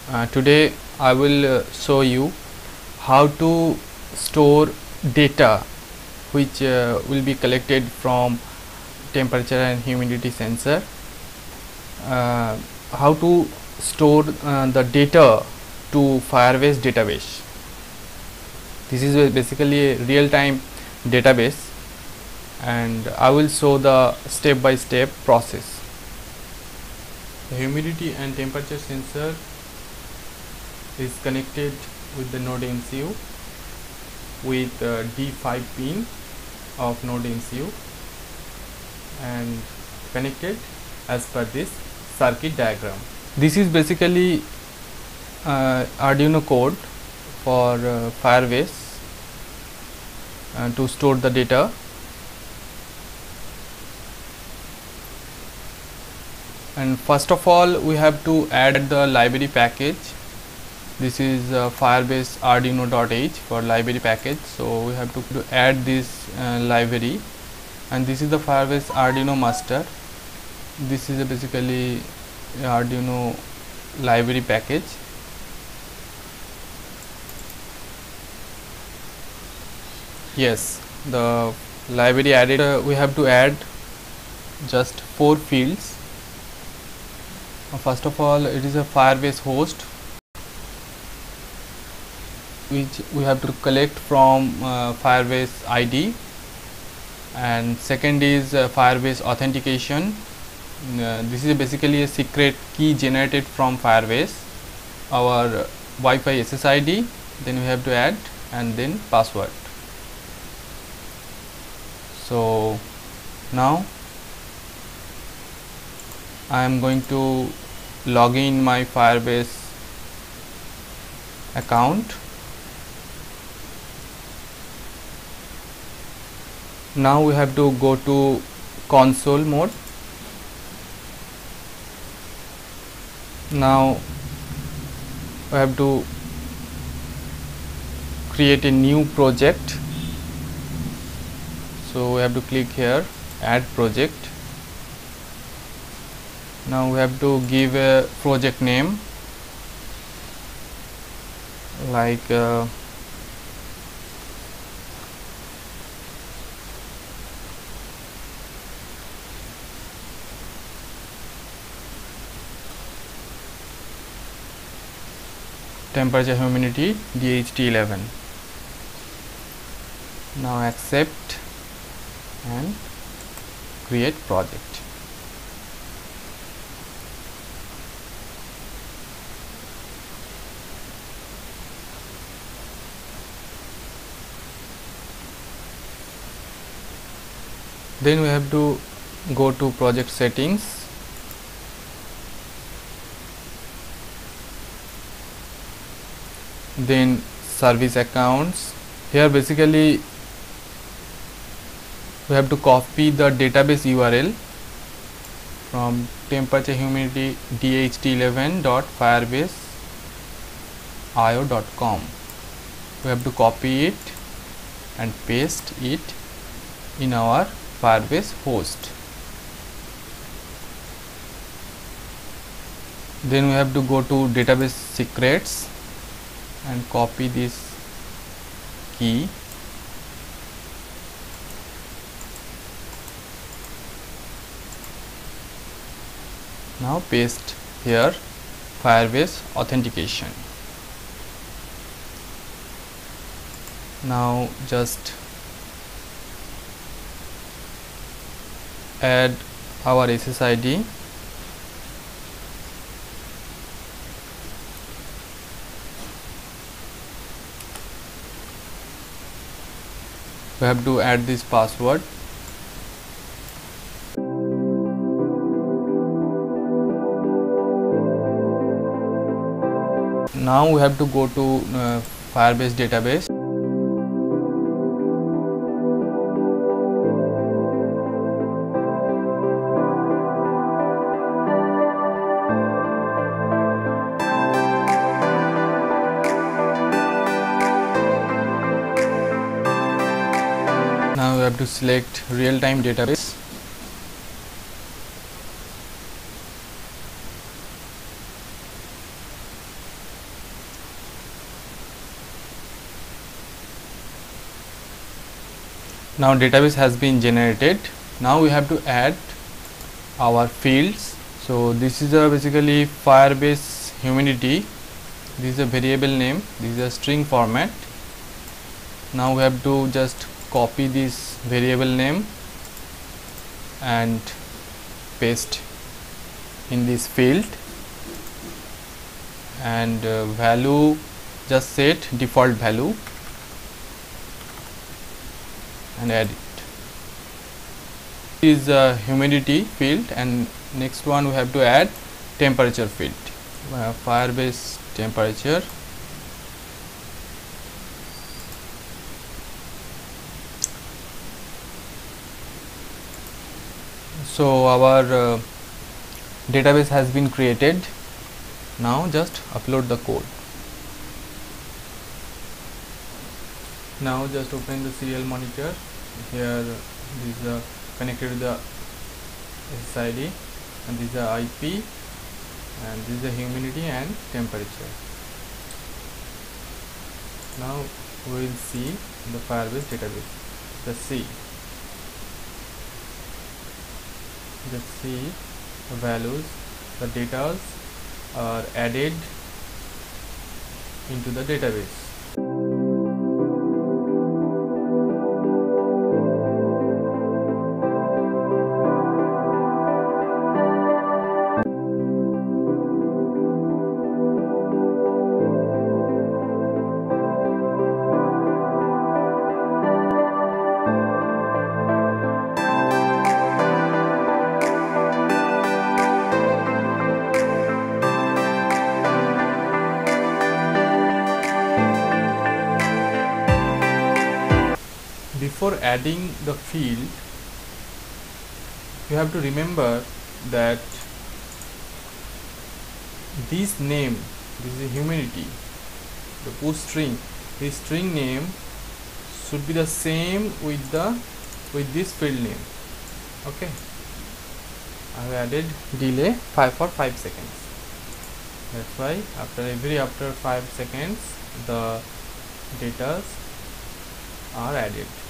Today I will show you how to store data which will be collected from temperature and humidity sensor. How to store the data to Firebase database. This is basically a real-time database, and I will show the step-by-step process. The humidity and temperature sensor is connected with the Node MCU with D5 pin of Node MCU and connected as per this circuit diagram. This is basically Arduino code for Firebase to store the data. And first of all, we have to add the library package. This is Firebase Arduino.h for library package. So we have to add this library, and this is the Firebase Arduino master. This is basically Arduino library package. Yes, the library added. We have to add just 4 fields. First of all, it is a Firebase host which we have to collect from Firebase ID, and second is Firebase authentication. This is basically a secret key generated from Firebase, our Wi-Fi SSID, then we have to add, and then password. So now I am going to log in my Firebase account. Now we have to go to console mode. Now we have to create a new project. So we have to click here, add project. Now we have to give a project name like temperature humidity DHT11. Now accept and create project. Then we have to go to project settings. Then service accounts. Here basically we have to copy the database URL from temperature humidity dht11.firebase.io.com. We have to copy it and paste it in our Firebase host. Then we have to go to database secrets and copy this key. Now paste here Firebase authentication. Now just add our SSID. We have to add this password. Now we have to go to Firebase database. Now we have to select real-time database. Now database has been generated. Now we have to add our fields. So this is a basically Firebase humidity. This is a variable name. This is a string format. Now we have to just copy this variable name and paste in this field, and value, just set default value and add it. This is a humidity field, and next one we have to add temperature field. Firebase temperature. So our database has been created. Now just upload the code. Now just open the serial monitor. Here this is connected to the SSID, and this is the IP, and this is the humidity and temperature. Now we will see the Firebase database. Just see the values, the data are added into the database. Before adding the field, you have to remember that this name, this is humidity, the push string, this string name should be the same with this field name. Okay, I have added delay for 5 seconds. That's why after 5 seconds the data are added.